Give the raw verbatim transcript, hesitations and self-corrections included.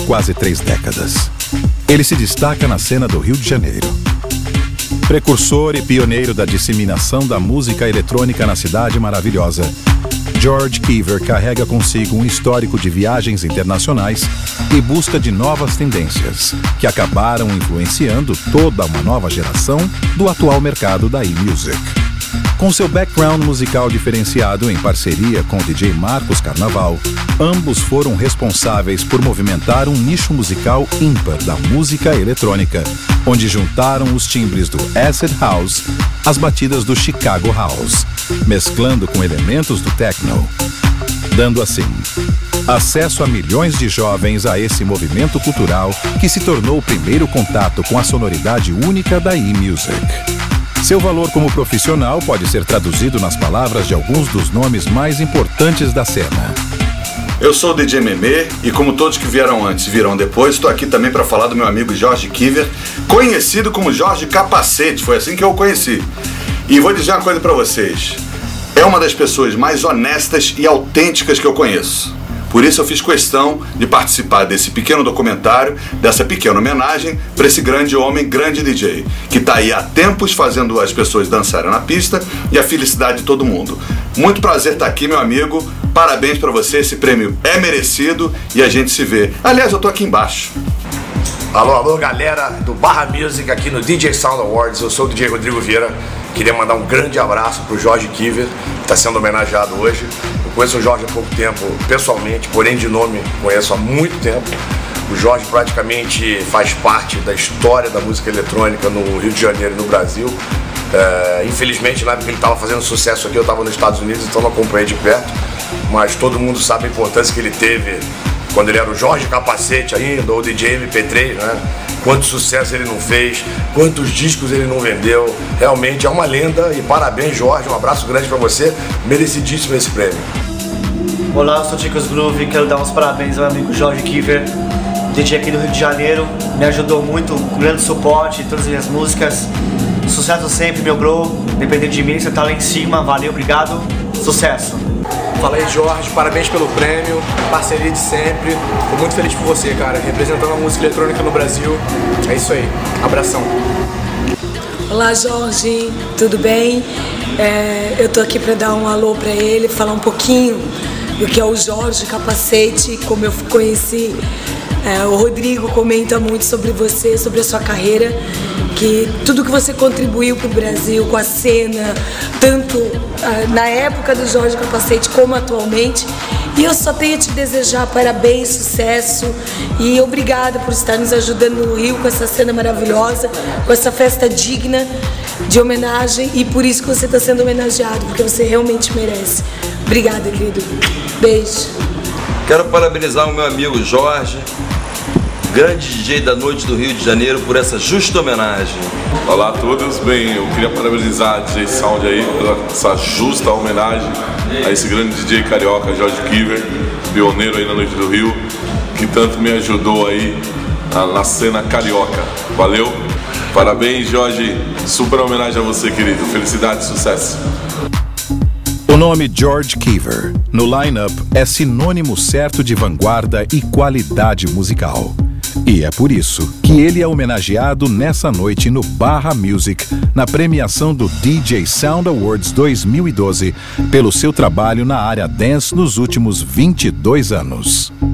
quase três décadas. Ele se destaca na cena do Rio de Janeiro. Precursor e pioneiro da disseminação da música eletrônica na cidade maravilhosa, George Keever carrega consigo um histórico de viagens internacionais e busca de novas tendências, que acabaram influenciando toda uma nova geração do atual mercado da e-music. Com seu background musical diferenciado em parceria com o D J Marcos Carnaval, ambos foram responsáveis por movimentar um nicho musical ímpar da música eletrônica, onde juntaram os timbres do Acid House às batidas do Chicago House, mesclando com elementos do techno, dando assim acesso a milhões de jovens a esse movimento cultural que se tornou o primeiro contato com a sonoridade única da e-music. Seu valor como profissional pode ser traduzido nas palavras de alguns dos nomes mais importantes da cena. Eu sou o D J Memê e, como todos que vieram antes e virão depois, estou aqui também para falar do meu amigo George Keever, conhecido como Jorge Capacete, foi assim que eu o conheci. E vou dizer uma coisa para vocês, é uma das pessoas mais honestas e autênticas que eu conheço. Por isso eu fiz questão de participar desse pequeno documentário, dessa pequena homenagem para esse grande homem, grande D J, que está aí há tempos fazendo as pessoas dançarem na pista e a felicidade de todo mundo. Muito prazer estar aqui, meu amigo. Parabéns para você, esse prêmio é merecido e a gente se vê. Aliás, eu tô aqui embaixo. Alô, alô, galera do Barra Music aqui no D J Sound Awards. Eu sou o D J Rodrigo Vieira. Queria mandar um grande abraço pro George Keever, que está sendo homenageado hoje. Eu conheço o Jorge há pouco tempo pessoalmente, porém de nome conheço há muito tempo. O Jorge praticamente faz parte da história da música eletrônica no Rio de Janeiro e no Brasil. É, infelizmente, na época que ele estava fazendo sucesso aqui, eu estava nos Estados Unidos, então não acompanhei de perto. Mas todo mundo sabe a importância que ele teve quando ele era o Jorge Capacete ainda, ou D J M P três, né? Quanto sucesso ele não fez, quantos discos ele não vendeu. Realmente é uma lenda e parabéns, Jorge, um abraço grande pra você, merecidíssimo esse prêmio. Olá, eu sou o Chicos Groove, quero dar uns parabéns ao meu amigo George Keever, D J aqui do Rio de Janeiro, me ajudou muito, com grande suporte em todas as minhas músicas. Sucesso sempre, meu bro, independente de mim, você tá lá em cima, valeu, obrigado, sucesso. Fala aí, Jorge, parabéns pelo prêmio, parceria de sempre. Tô muito feliz por você, cara, representando a música eletrônica no Brasil. É isso aí, abração. Olá, Jorge, tudo bem? É, eu tô aqui para dar um alô para ele, falar um pouquinho do que é o Jorge Capacete, como eu conheci. É, o Rodrigo comenta muito sobre você, sobre a sua carreira, que tudo que você contribuiu para o Brasil com a cena, tanto ah, na época do Jorge Capacete como atualmente. E eu só tenho a te desejar parabéns, sucesso e obrigada por estar nos ajudando no Rio com essa cena maravilhosa, com essa festa digna de homenagem, e por isso que você está sendo homenageado, porque você realmente merece. Obrigada, querido. Beijo. Quero parabenizar o meu amigo Jorge, grande D J da noite do Rio de Janeiro, por essa justa homenagem. Olá a todos, bem, eu queria parabenizar a D J Sound aí pela essa justa homenagem a esse grande D J carioca, George Keever, pioneiro aí na noite do Rio, que tanto me ajudou aí na, na cena carioca. Valeu, parabéns, Jorge, super homenagem a você, querido, felicidade e sucesso. O nome George Keever no line-up é sinônimo certo de vanguarda e qualidade musical. E é por isso que ele é homenageado nessa noite no Barra Music, na premiação do D J Sound Awards dois mil e doze, pelo seu trabalho na área dance nos últimos vinte e dois anos.